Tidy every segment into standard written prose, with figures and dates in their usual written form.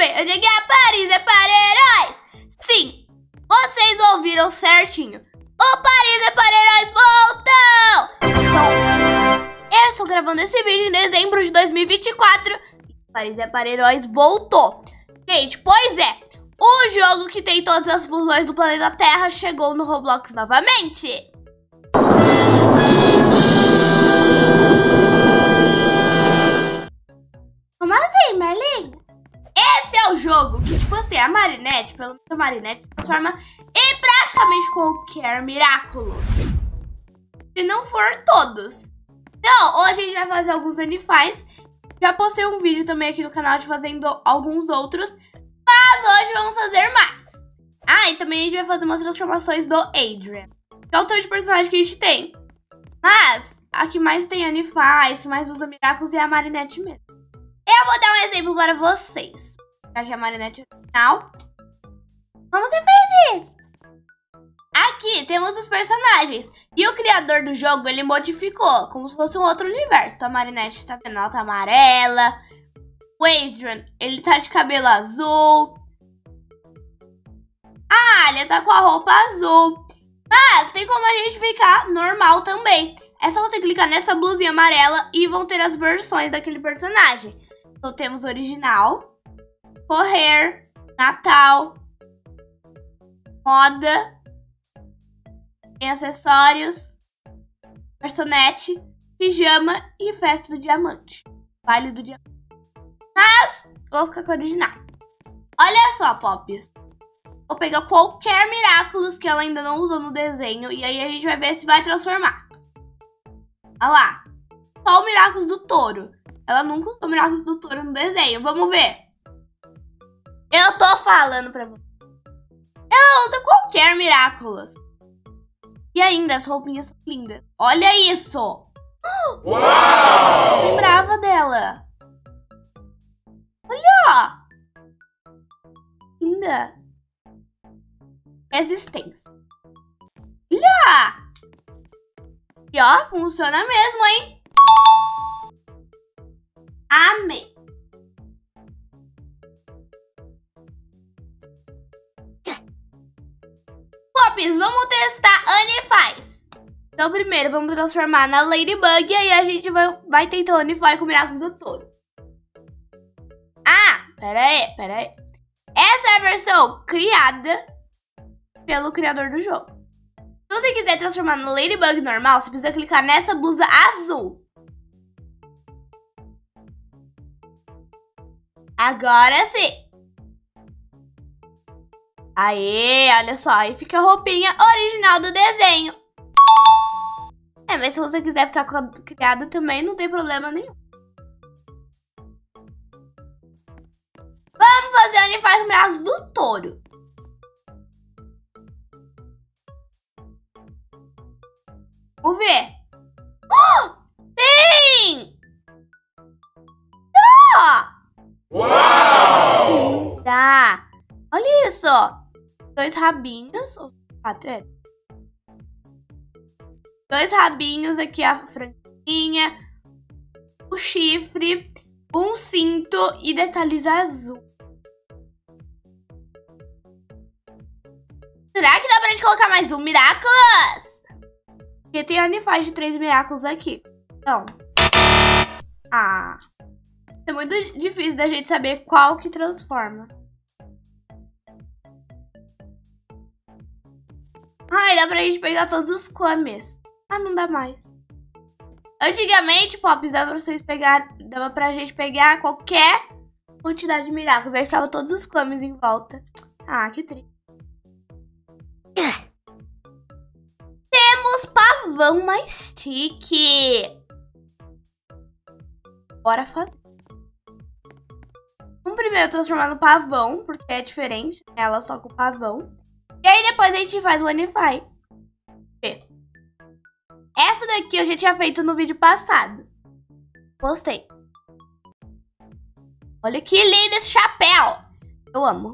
Eu digo a Paris é para heróis. Sim, vocês ouviram certinho. O Paris é para heróis voltou! Então, eu estou gravando esse vídeo em dezembro de 2024. O Paris é para heróis voltou. Gente, pois é. O jogo que tem todas as funções do planeta Terra chegou no Roblox novamente. Como assim, Merlin? Esse é o jogo que, tipo assim, a Marinette, pelo menos a Marinette, se transforma em praticamente qualquer Miraculous. Se não for todos. Então, hoje a gente vai fazer alguns Unifys. Já postei um vídeo também aqui no canal de fazendo alguns outros. Mas hoje vamos fazer mais. Ah, e também a gente vai fazer umas transformações do Adrian, que é o tanto de personagem que a gente tem. Mas a que mais tem Unifys, que mais usa Miraculous é a Marinette mesmo. Eu vou dar um exemplo para vocês. Já que a Marinette é final. Como você fez isso? Aqui temos os personagens. E o criador do jogo, ele modificou, como se fosse um outro universo. Então a Marinette, tá vendo? Ela tá amarela. O Adrian, ele tá de cabelo azul. A Alia tá com a roupa azul. Mas tem como a gente ficar normal também. É só você clicar nessa blusinha amarela e vão ter as versões daquele personagem. Então temos original, correr, Natal, moda, tem acessórios, personete, pijama e festa do diamante. Baile do diamante. Mas vou ficar com a original. Olha só, Pops. Vou pegar qualquer Miraculous que ela ainda não usou no desenho. E aí a gente vai ver se vai transformar. Olha lá. Só o Miraculous do touro. Ela nunca usou o Miraculous do touro no desenho. Vamos ver. Eu tô falando pra você. Ela usa qualquer Miraculous. E ainda as roupinhas são lindas. Olha isso. Uau! Lembrava dela. Olha! Linda. Resistência. Olha! E ó, funciona mesmo, hein? Amei. Pops, vamos testar Unifys. Então primeiro vamos transformar na Ladybug. E aí a gente vai tentar o Unify com o Miraculous do touro. Pera aí. Essa é a versão criada pelo criador do jogo. Se você quiser transformar no Ladybug normal, você precisa clicar nessa blusa azul. Agora sim. Aê, olha só. Aí fica a roupinha original do desenho. Mas se você quiser ficar criada também, não tem problema nenhum. Vamos fazer Unify com Miraculous do touro. Vamos ver. Tem! Uau! Tá. Olha isso. 2 rabinhos. 4, 2 rabinhos aqui, a franquinha. O chifre. Um cinto e detalhes azul. Será que dá pra gente colocar mais um Miraculous? Porque tem Unify de 3 Miraculous aqui. Então. É muito difícil da gente saber qual que transforma. Dá pra gente pegar todos os clames. Não dá mais. Antigamente, Pops, dava pra gente pegar qualquer quantidade de Miraculous. Aí ficava todos os clames em volta. Que triste. Temos pavão mais chique. Bora fazer. Vamos primeiro transformar no pavão, porque é diferente. Ela só com o pavão. E aí depois a gente faz o Unify. Essa daqui eu já tinha feito no vídeo passado. Postei. Olha que lindo esse chapéu. Eu amo.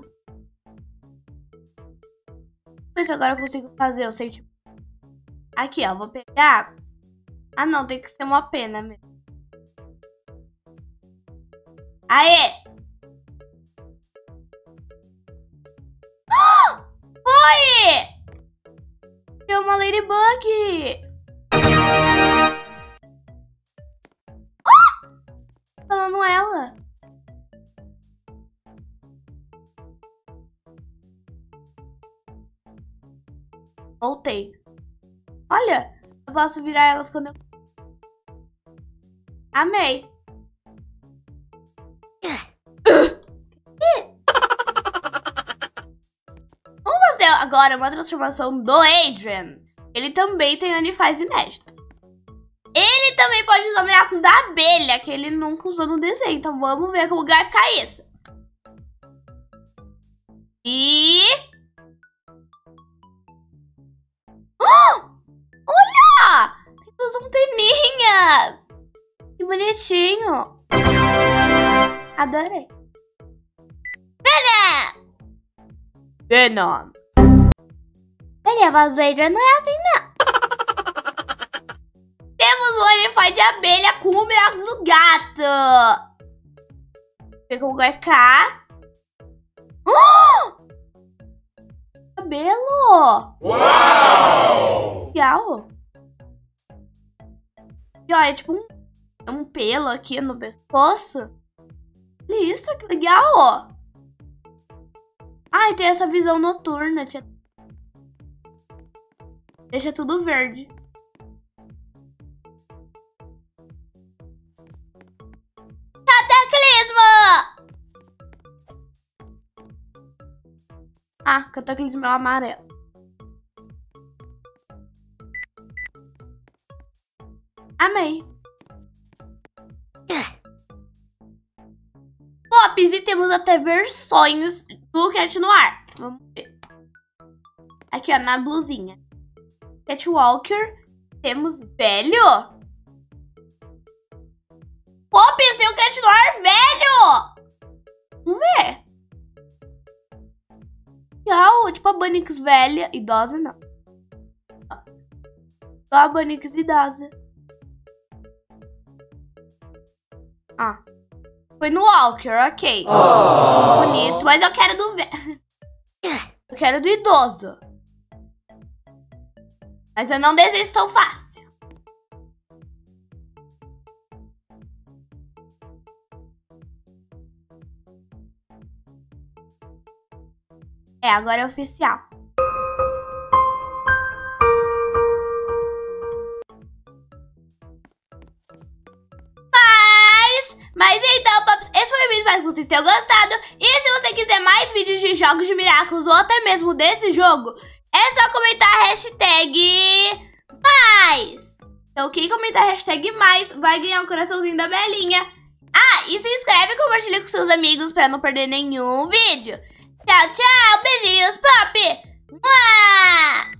Vamos ver se agora eu consigo fazer o sentimento. Aqui, ó. Vou pegar. Não. Tem que ser uma pena mesmo. Aê! bug! Oh! Falando ela. Voltei. Olha, eu posso virar elas quando eu... Amei. Vamos fazer agora uma transformação do Adrian. Ele também tem animais inéditos. Ele também pode usar miracos da abelha, que ele nunca usou no desenho. Então vamos ver como vai ficar isso. E... olha! Ele usa anteninhas. Que bonitinho. Adorei. Venom. Olha, a voz do Adrian não é assim, não. Temos o Unify de abelha com o miracos do gato. Ver como vai ficar. Cabelo. Uau! Legal. E olha, tipo um pelo aqui no pescoço. Olha isso, que legal. Ai, tem essa visão noturna. Deixa tudo verde. Cataclismo! Ah, cataclismo é o amarelo. Amei. Pops, e temos até versões do Cat Noir. Vamos ver. Aqui, ó, na blusinha. Catwalker. Temos velho. Pops, tem o Cat Noir velho. Vamos ver. Legal, tipo a Bunnix velha. Idosa, não. Só a Bunnix idosa. Ah. Foi no Walker, ok. Bonito, mas eu quero do velho. Eu quero do idoso. Mas eu não desisto tão fácil. É, agora é oficial. Mas então, Pops, esse foi o vídeo, espero que vocês tenham gostado. E se você quiser mais vídeos de jogos de Miraculous ou até mesmo desse jogo, é só comentar a hashtag mais. Então quem comentar a hashtag mais vai ganhar um coraçãozinho da Belinha. Ah, e se inscreve e compartilha com seus amigos para não perder nenhum vídeo. Tchau, tchau, beijinhos, Pop! Mua!